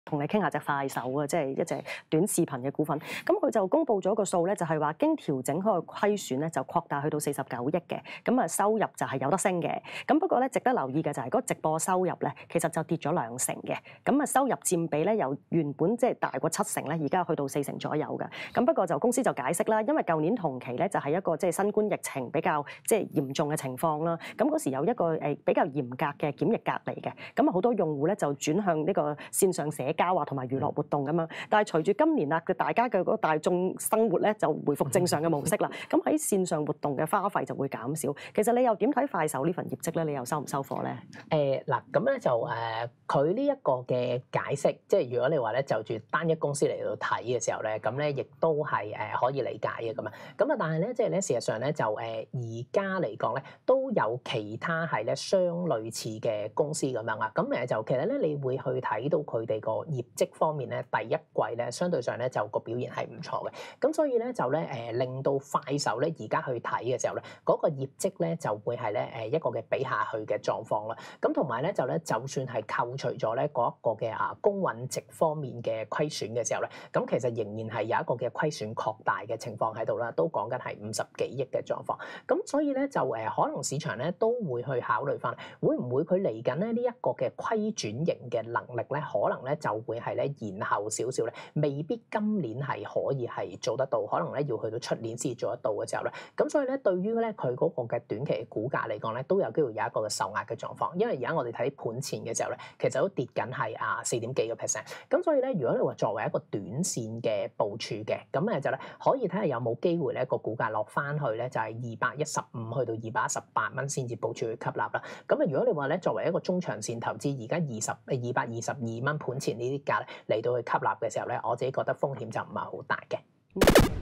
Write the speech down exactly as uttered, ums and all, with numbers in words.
同你傾下隻快手啊，即係一隻短視頻嘅股份。咁佢就公布咗個數咧，就係話經調整嗰個虧損咧就擴大去到四十九億嘅，咁啊收入就係有得升嘅。咁不過咧值得留意嘅就係嗰個直播收入咧，其實就跌咗兩成嘅。咁啊收入佔比咧由原本即係大過七成咧，而家去到四成左右嘅。咁不過就公司就解釋啦，因為舊年同期咧就係一個即係新冠疫情比較即係嚴重嘅情況啦。咁嗰時有一個誒比較嚴格嘅檢疫隔離嘅，咁啊好多用戶咧就轉向呢個線上社交啊同埋娛樂活動咁樣。但係隨住今年啊嘅大家嘅嗰個大眾生活咧就回復正常嘅模式啦，咁喺線上活動嘅花費就會減少。其實你又點睇快手呢份業績咧？你又收唔收貨咧？ 誒嗱，咁咧就誒佢呢一個嘅解釋，即係如果你話咧就住單一公司嚟到睇嘅時候咧，咁咧亦都係誒可以理解嘅咁啊。咁啊，但係咧即係咧事實上咧就誒而家嚟講咧都有其他係咧相類似嘅公司咁樣啊。咁誒就其實咧你會去睇到佢哋個業績方面咧，第一季咧相對上咧就個表現係唔錯嘅。咁所以咧就咧誒令到快手咧而家去睇嘅時候咧，嗰個業績咧就會係咧誒一個嘅比下去嘅狀況啦。咁同埋咧就咧就算係扣除咗咧嗰一個嘅啊公允值方面嘅虧損嘅時候咧，咁其實仍然係有一個嘅虧損擴大嘅情況喺度啦，都講緊係五十幾億嘅狀況。咁所以咧就誒可能市場咧都會去考慮翻，會唔會佢嚟緊咧呢一個嘅虧轉型嘅能力咧，可能咧就會係咧延後少少咧，未必今年係可以係做得到，可能咧要去到出年先做得到嘅時候咧，咁所以咧對於咧佢嗰個嘅短期嘅股價嚟講咧，都有機會有一個嘅受壓嘅狀況，因為而家我哋睇盤前嘅時候咧，其實都跌緊係啊四點幾個 percent，咁所以咧如果你話作為一個短線嘅部署嘅，咁誒就咧可以睇下有冇機會咧個股價落翻去咧就係二百一十五去到二百一十八蚊先至部署去吸納啦。咁啊如果你話咧作為一個中長線投資，而家二十二百二十二蚊盤前呢啲價嚟到去吸納嘅時候咧，我自己覺得風險就唔係好大嘅。